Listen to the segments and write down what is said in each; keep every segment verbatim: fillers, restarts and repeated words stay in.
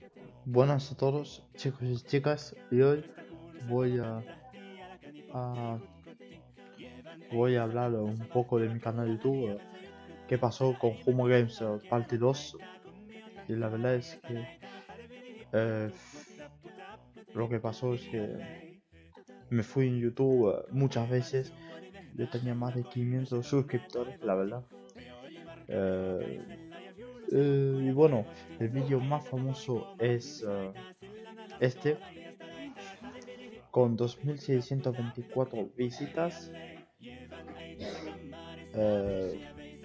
Buenas a todos, chicos y chicas, y hoy voy a, a- voy a hablar un poco de mi canal de YouTube, eh, qué pasó con Humo Games eh, parte dos. Y la verdad es que eh, lo que pasó es que me fui en YouTube eh, muchas veces. Yo tenía más de quinientos suscriptores, la verdad. Eh, eh, y bueno, el vídeo más famoso es eh, este, con dos mil seiscientas veinticuatro visitas. eh,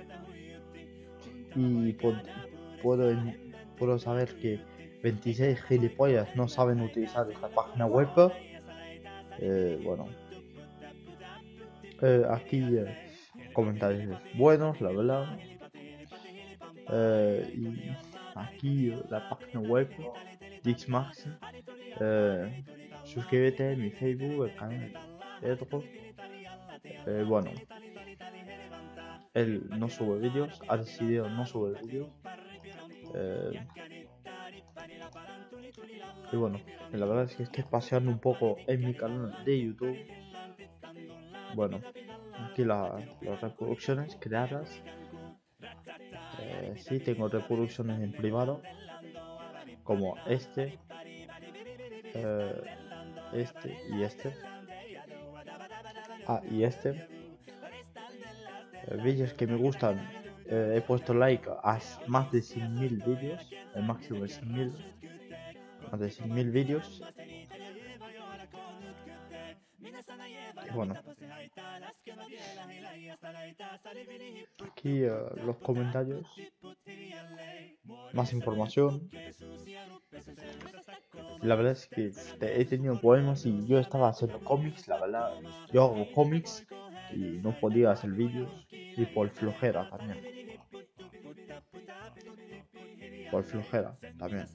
y pod- puedo, en- puedo saber que veintiséis gilipollas no saben utilizar esta página web. Eh, bueno, eh, aquí eh, comentarios buenos, la verdad. Eh, y aquí eh, la página web, Dixmax. Eh, suscríbete a mi Facebook, el canal de Pedro. Eh, bueno, él no sube vídeos, ha decidido no subir vídeos. Eh, y bueno, la verdad es que estoy paseando un poco en mi canal de YouTube. Bueno, aquí la- las reproducciones creadas. Eh, sí, tengo reproducciones en privado, como este, eh, este y este. Ah, y este. Eh, vídeos que me gustan. Eh, he puesto like a más de cien mil vídeos, el máximo de cien mil, más de cien mil vídeos. Y bueno, aquí eh, los comentarios, más información. La verdad es que te- he tenido poemas y yo estaba haciendo cómics, la verdad. Yo hago cómics y no podía hacer vídeos, y por flojera también. Por flojera también.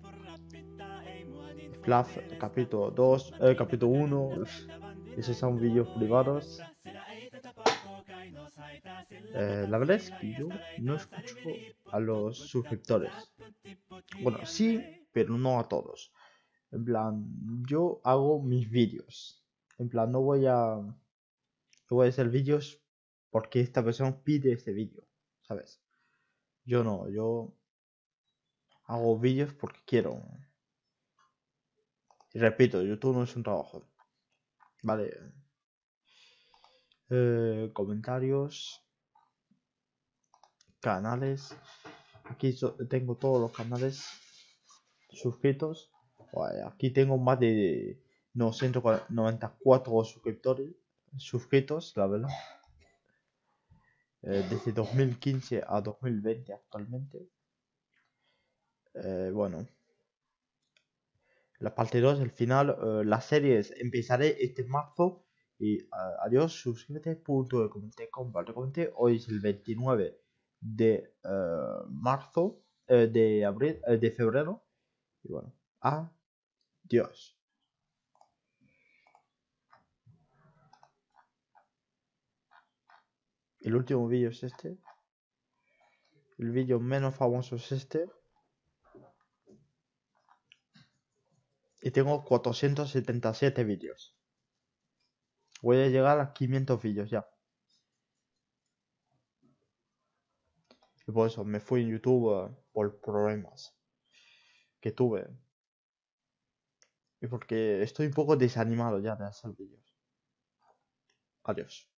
Fluff, capítulo dos, eh, capítulo uno. Esos son vídeos privados. Eh, la verdad es que yo no escucho a los suscriptores. Bueno, sí, pero no a todos. En plan, yo hago mis vídeos. En plan, no voy a, no voy a hacer vídeos porque esta persona pide este vídeo, ¿sabes? Yo no, yo hago vídeos porque quiero. Y repito, YouTube no es un trabajo. Vale. Eh, comentarios, canales. Aquí so- tengo todos los canales suscritos. Vale, aquí tengo más de novecientos noventa y cuatro suscriptores suscritos, la verdad. Eh, desde dos mil quince a dos mil veinte actualmente. Eh, bueno, la parte dos, el final, eh, las series empezaré este marzo. Y uh, adiós, suscríbete, punto de comenté, comparte, comenté. Hoy es el veintinueve de uh, marzo, eh, de abril, eh, de febrero. Y bueno, adiós. El último vídeo es este. El vídeo menos famoso es este. Y tengo cuatrocientos setenta y siete vídeos. Voy a llegar a quinientos vídeos ya. Y por eso me fui en YouTube uh, por problemas que tuve. Y porque estoy un poco desanimado ya de hacer vídeos. Adiós.